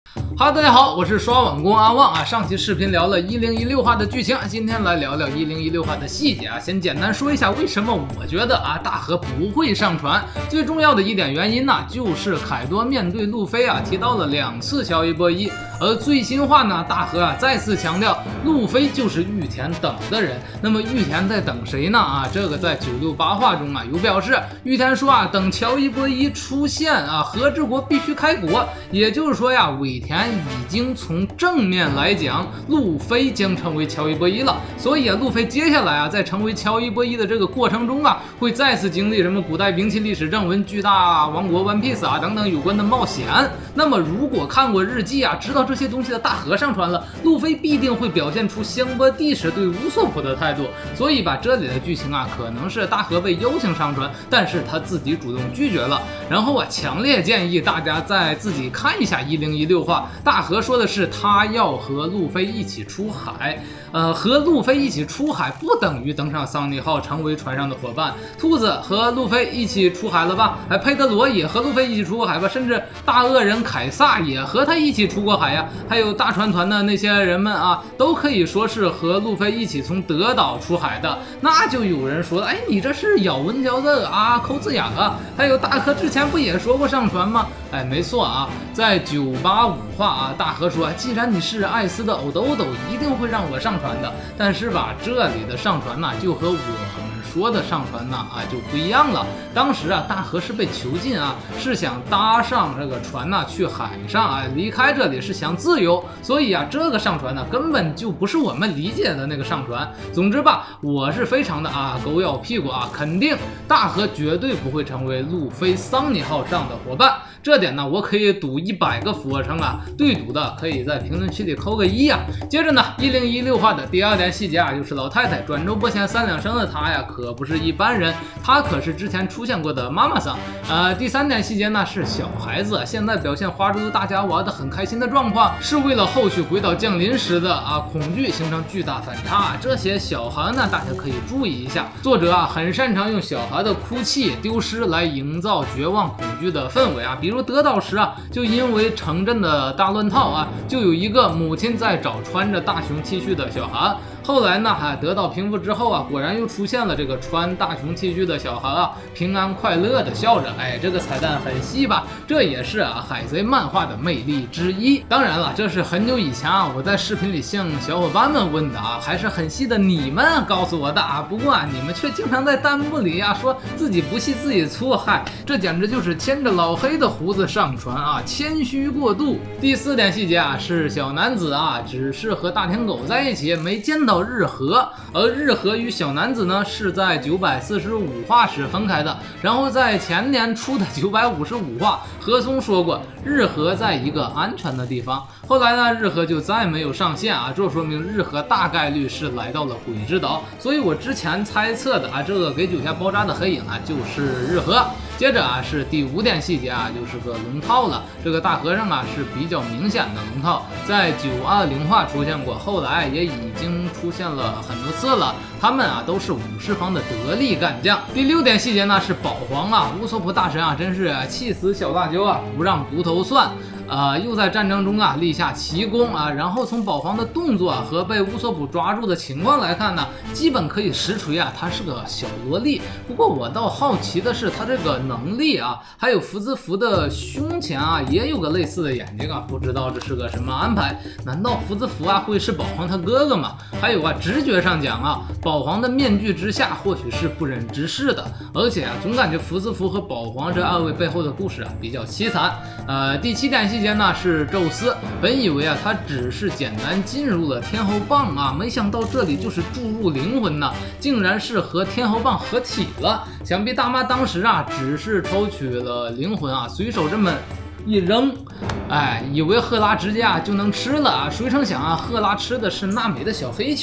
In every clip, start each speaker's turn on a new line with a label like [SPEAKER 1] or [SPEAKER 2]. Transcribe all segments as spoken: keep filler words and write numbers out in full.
[SPEAKER 1] 哈，大家好，我是刷碗工阿旺啊。上期视频聊了一零一六话的剧情，今天来聊聊一零一六话的细节啊。先简单说一下为什么我觉得啊大河不会上船。最重要的一点原因呢、啊，就是凯多面对路飞啊提到了两次乔伊波伊，而最新话呢，大河啊再次强调路飞就是玉田等的人。那么玉田在等谁呢？啊，这个在九六八话中啊有表示，玉田说啊等乔伊波伊出现啊，和之国必须开国，也就是说呀，尾田已经从正面来讲，路飞将成为乔伊波伊了。所以啊，路飞接下来啊，在成为乔伊波伊的这个过程中啊，会再次经历什么古代兵器历史正文、巨大王国 One Piece 啊等等有关的冒险。那么，如果看过日记啊，知道这些东西的大河上船了，路飞必定会表现出香波帝时对乌索普的态度。所以吧，这里的剧情啊，可能是大河被邀请上船，但是他自己主动拒绝了。然后啊，强烈建议大家再自己看一下一零一六话。大河说的是他要和路飞一起出海，呃，和路飞一起出海不等于登上桑尼号成为船上的伙伴。兔子和路飞一起出海了吧？哎，佩德罗也和路飞一起出过海吧？甚至大恶人凯撒也和他一起出过海呀。还有大船团的那些人们啊，都可以说是和路飞一起从德岛出海的。那就有人说了，哎，你这是咬文嚼字啊，抠字眼啊。还有大河之前不也说过上船吗？哎，没错啊，在九八五话啊，大河说，既然你是艾斯的欧兜兜，一定会让我上船的。但是吧，这里的上船呢，就和我们说的上船呢啊就不一样了。当时啊，大河是被囚禁啊，是想搭上这个船呢去海上啊，离开这里是想自由。所以啊，这个上船呢根本就不是我们理解的那个上船。总之吧，我是非常的啊狗咬屁股啊，肯定大河绝对不会成为路飞桑尼号上的伙伴。这点呢，我可以赌一百个俯卧撑啊！对赌的可以在评论区里扣个一啊！接着呢，一零一六话的第二点细节啊，就是老太太转轴拨弦三两声的她呀，可不是一般人，她可是之前出现过的妈妈桑。呃，第三点细节呢是小孩子现在表现花猪大家玩的很开心的状况，是为了后续鬼岛降临时的啊恐惧形成巨大反差。这些小孩呢，大家可以注意一下。作者啊很擅长用小孩的哭泣、丢失来营造绝望恐惧的氛围啊，比。比如得到时啊，就因为城镇的大乱套啊，就有一个母亲在找穿着大熊 T 恤的小孩。后来呢，还得到平复之后啊，果然又出现了这个穿大熊 T 恤的小孩啊，平安快乐的笑着。哎，这个彩蛋很细吧？这也是啊海贼漫画的魅力之一。当然了，这是很久以前啊，我在视频里向小伙伴们问的啊，还是很细的你们告诉我的啊。不过啊，你们却经常在弹幕里啊说自己不细自己粗，嗨，这简直就是牵着老黑的胡子上船啊，谦虚过度。第四点细节啊，是小男子啊，只是和大田狗在一起，没见到日和，而日和与小男子呢是在九百四十五话时分开的。然后在前年出的九百五十五话，河松说过日和在一个安全的地方。后来呢，日和就再没有上线啊，这说明日和大概率是来到了鬼之岛。所以我之前猜测的啊，这个给九下包扎的黑影啊，就是日和。接着啊，是第五点细节啊，就是个龙套了。这个大和尚啊是比较明显的龙套，在九二零话出现过，后来也已经出现了很多次了。他们啊都是武士方的得力干将。第六点细节呢是保皇啊，乌索普大神啊真是气死小辣椒啊，不让独头蒜。呃，又在战争中啊立下奇功啊，然后从保皇的动作、啊、和被乌索普抓住的情况来看呢，基本可以实锤啊，他是个小萝莉。不过我倒好奇的是他这个能力啊，还有福兹福的胸前啊也有个类似的眼睛啊，不知道这是个什么安排？难道福兹福啊会是保皇他哥哥吗？还有啊，直觉上讲啊，保皇的面具之下或许是不忍直视的，而且啊，总感觉福兹福和保皇这二位背后的故事啊比较凄惨。呃，第七点细节呢是宙斯，本以为啊他只是简单进入了天后棒啊，没想到这里就是注入灵魂呢，竟然是和天后棒合体了。想必大妈当时啊只是抽取了灵魂啊，随手这么一扔，哎，以为赫拉直接啊就能吃了啊，谁成想啊，赫拉吃的是娜美的小黑球。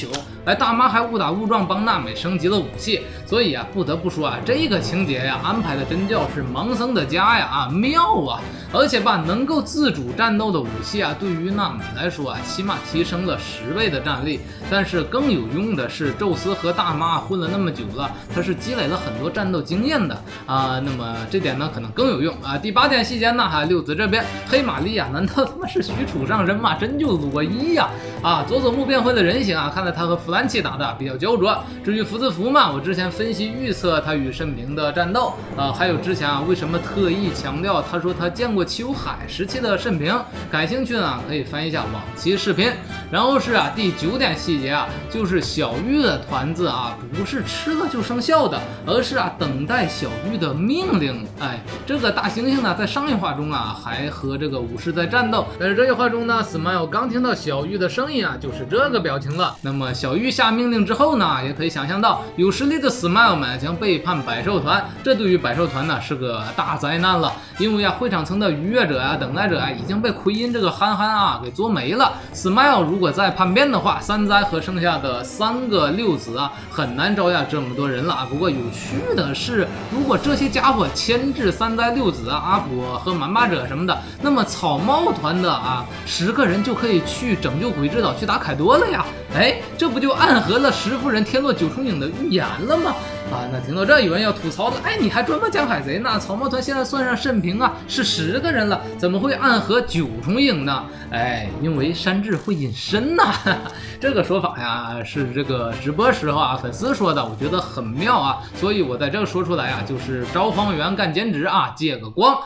[SPEAKER 1] 哎，大妈还误打误撞帮娜美升级了武器，所以啊，不得不说啊，这个情节呀安排的真叫是盲僧的家呀啊妙啊！而且吧，能够自主战斗的武器啊，对于娜美来说啊，起码提升了十倍的战力。但是更有用的是，宙斯和大妈混了那么久了，他是积累了很多战斗经验的啊。那么这点呢，可能更有用啊。第八点细节呢，哈，六子这边黑玛丽啊，难道他妈是许褚上人马，真就裸衣呀？啊，佐佐木变回了人形啊，看来他和弗兰奇打的比较焦灼。至于福兹福嘛，我之前分析预测他与慎平的战斗，啊，还有之前啊为什么特意强调他说他见过秋海时期的慎平，感兴趣呢可以翻一下往期视频。然后是啊第九点细节啊，就是小玉的团子啊不是吃了就生效的，而是啊等待小玉的命令。哎，这个大猩猩呢在上一话中啊还和这个武士在战斗，但是这一话中呢 Smile 刚听到小玉的声音啊就是这个表情了。那么小玉下命令之后呢，也可以想象到有实力的 Smile 们将背叛百兽团，这对于百兽团呢是个大灾难了。因为啊会场层的逾越者啊等待者啊已经被奎因这个憨憨啊给捉没了。 Smile 如果再叛变的话，三灾和剩下的三个六子啊很难招架这么多人了啊。不过有趣的是，如果这些家伙牵制三灾六子啊阿婆和蛮霸者什么的，那么草帽团的啊十个人就可以去拯救鬼之岛去打凯多了呀。哎，这不就暗合了石夫人天落九重影的预言了吗？啊，那听到这有人要吐槽了，哎，你还专门讲海贼呢？草帽团现在算上慎平啊是十个人了，怎么会暗合九重影呢？哎，因为山治会隐身呐、啊，这个说法呀是这个直播时候啊粉丝说的，我觉得很妙啊，所以我在这说出来啊，就是招荒原干兼职啊，借个光。